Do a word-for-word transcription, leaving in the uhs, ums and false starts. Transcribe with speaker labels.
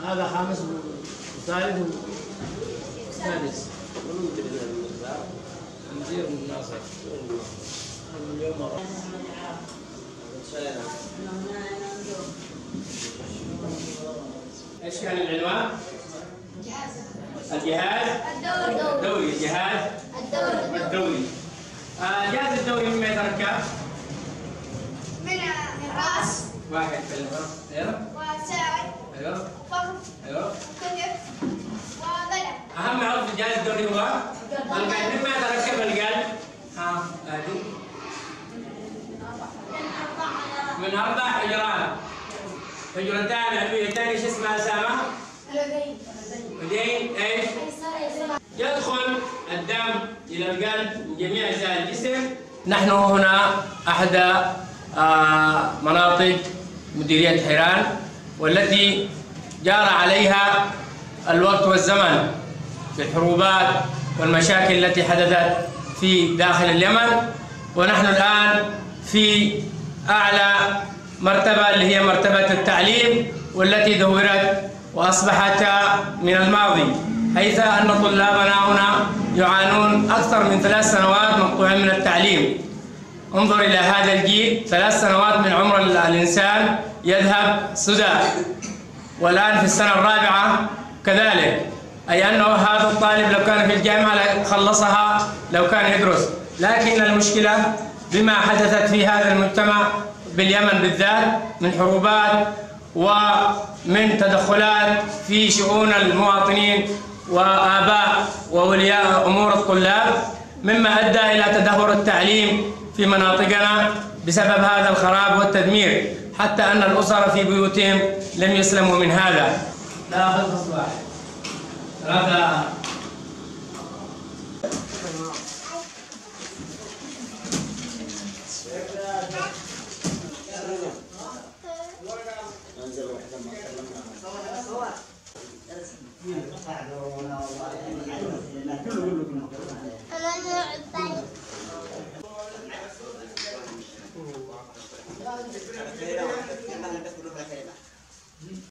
Speaker 1: هذا خامس وثالث وسادس. نزير من الناصر اليوم. ايش كان العنوان؟ الجهاز الدوري. الجهاز الدوري. الجهاز الدوري مما يتركب؟
Speaker 2: من الراس.
Speaker 1: واحد في الراس. ايوه.
Speaker 2: وساعد.
Speaker 1: ايوه.
Speaker 2: فخذ.
Speaker 1: ايوه.
Speaker 2: كتف. وضلع.
Speaker 1: اهم عضو في الجهاز الدوري هو القلب. مما يتركب القلب؟ ها هذه من اربع حجرات. حجرتان علويتان. ايش اسمها سامة؟
Speaker 2: اليدين.
Speaker 1: اليدين ايش؟ يدخل الدم الى القلب من جميع اجزاء الجسم. نحن هنا احد مناطق مديرية حيران، والتي جار عليها الوقت والزمن بالحروبات والمشاكل التي حدثت في داخل اليمن. ونحن الآن في أعلى مرتبة اللي هي مرتبة التعليم، والتي دورت وأصبحت من الماضي، حيث أن طلابنا هنا يعانون أكثر من ثلاث سنوات مقطوعين من التعليم. انظر إلى هذا الجيل، ثلاث سنوات من عمر الإنسان يذهب سدى، والآن في السنة الرابعة كذلك، أي أنه هذا الطالب لو كان في الجامعة خلصها لو كان يدرس. لكن المشكلة بما حدثت في هذا المجتمع باليمن بالذات من حروبات ومن تدخلات في شؤون المواطنين وآباء وأولياء أمور الطلاب، مما أدى إلى تدهور التعليم في مناطقنا بسبب هذا الخراب والتدمير، حتى أن الأسر في بيوتهم لم يسلموا من هذا. لا أخذ فصل واحد. ثلاثة. كله كله